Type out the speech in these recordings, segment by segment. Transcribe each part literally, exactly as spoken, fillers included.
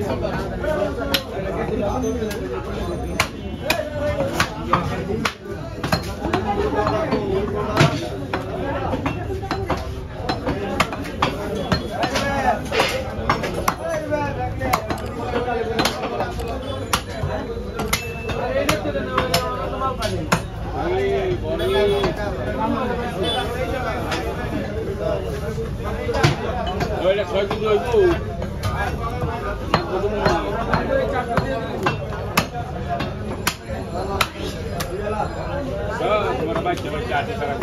Olha só que doido. Só, agora vai ter uma chave para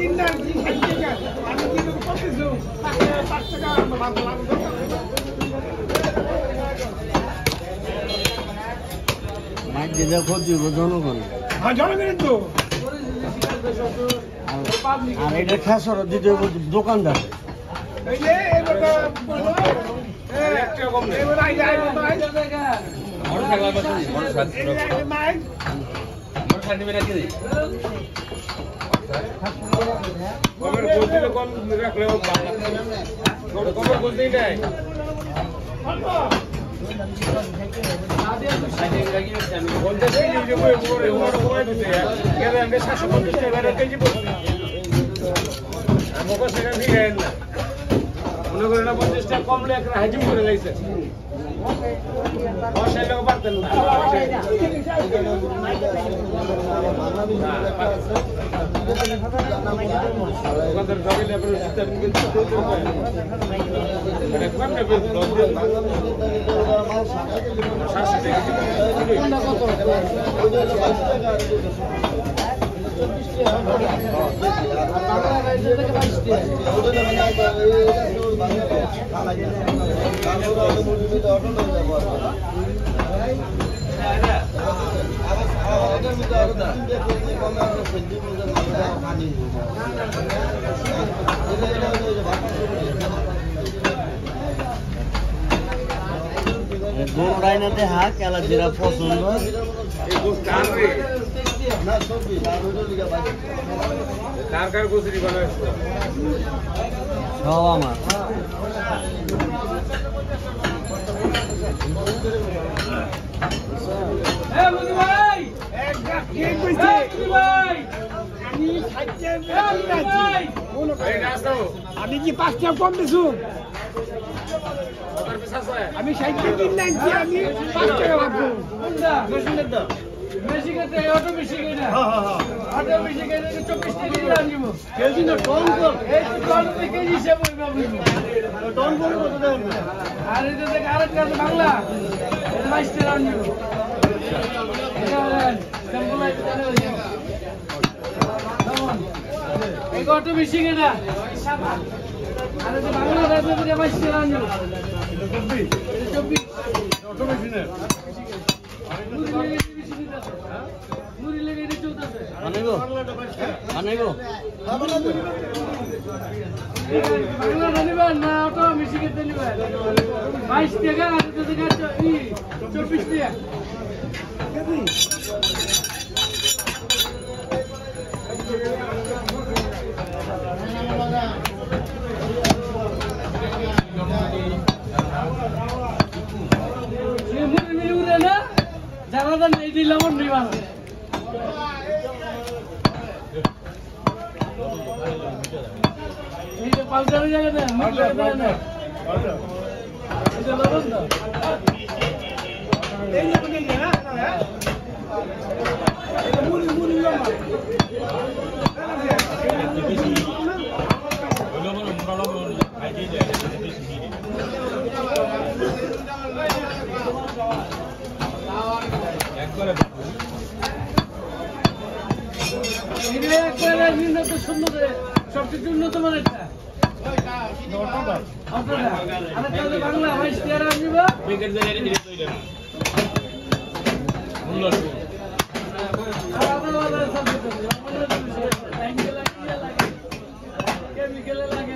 Thank you. যেটা ক্ষতি হইব জনগণ। হ্যাঁ জনগণের তো। আর এটা খেসর দিতে হইব দোকানদার। এই যে এবারে একটা কম নেই। এবারে আই আই ভাই। মোটর সাইকেল কত দিন? Motorcycle. এই মাই। মোটর সাইকেল মেরা কি দিই? কমের বলতে কম রাখলে ভালো। কমের বলতে এটাই। বলতে চাই যে ওই ওরে ওরে কমাই দিতে গেলে আমি সাতশো পঞ্চাশ টাকা কেজি পড়ছি আমাকে সেটা দিয়ে না মনে করেন না পঞ্চাশ টাকা কমলে একটা হাজিম করে লাইছে বসাই লোক পারতেন না ওখানকার জমিলে আপনার সিস্টেম কিন্তু মানে কোনটা বেশ দশ দিন সাতশো টাকা গোড়াইনাতে হাক এলা যেটা পছন্দ কার কার গোসরি বানাইছো সব আমার এই মুদি ভাই এক গাছ কে কইছে মুদি ভাই আমি সাইতে ভাই এই নাস্তা আমি কি পাঁচ টাকা কম দিছু ওটার পিছা আছে আমি সাইতে দিন নাইছি আমি পাঁচ টাকা লাগবো কোনটা মেশিনের দাম মেশিনেতে অটো মেশিন এটা হ্যাঁ হ্যাঁ অটো মেশিন এটা চব্বিশ টাকা দিয়ে আনব কেজি না টন কর এই টন থেকে হিসাব হইবে আপনি টন করে কত দেন আর এটা থেকে আরেক কাজ বাংলা এটা বাইশ টাকা আনব এটা স্যাম্পল আইতে জানা হইছে এই অটো মেশিন এটা সাবা আর এটা বাংলা রাতে থেকে বাইশ টাকা আনব এটা চব্বিশ এটা চব্বিশ অটো মেশিনের মুড়ি লেগে এটা চলতেছে আনাইবো আনাইবো বাংলা নিবেন না অটো মিশিকে নিবেন বাইশ টাকা আর এটা থেকে চব্বিশ টাকা মুড়ি মিলি উড়ে না যারা তো নেই দিলাম নিবান এই যে পাঁচটার জায়গা দেন মুড়ি দেন না এটা লবণ দাও এই যে কোন দিন না এটা মুড়ি মুড়ি লবণ লবণ লবণ খাই দিয়ে যায় বেশি দিয়ে একবারে এটা একবারে নিম্নত সুন্দর সবচেয়ে উন্নত মানের এটা আপনারা আরে তাহলে বাংলা ভাই শেয়ার আসবে বেকের জায়গায় দিয়ে তৈরি না মূল্য আলাদা আলাদা সাবজেক্ট অ্যাঙ্গেল লাগে লাগে কেমিক্যাল লাগে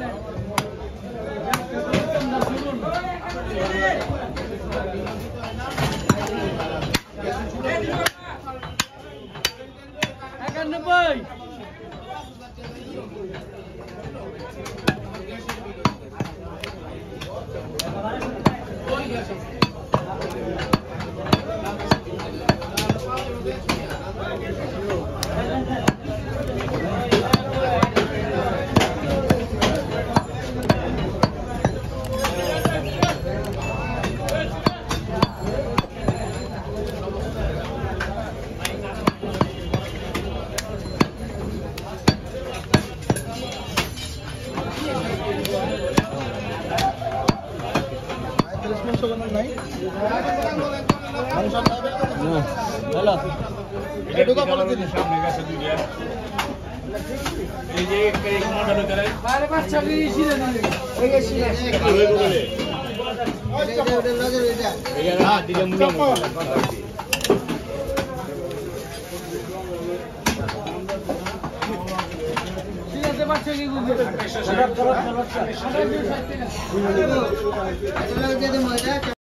একানব্বই হ্যালো এটা বলে দিন সামনে গেছে দুইটা এই যে এই মডেল করে বাইরে বাচ্চা নিয়ে ছিলেন এই গেছি ভালোই বলে এই না দিলে মূল্য ঠিক আছে বাচ্চা কি বুঝলি একশো ষাট।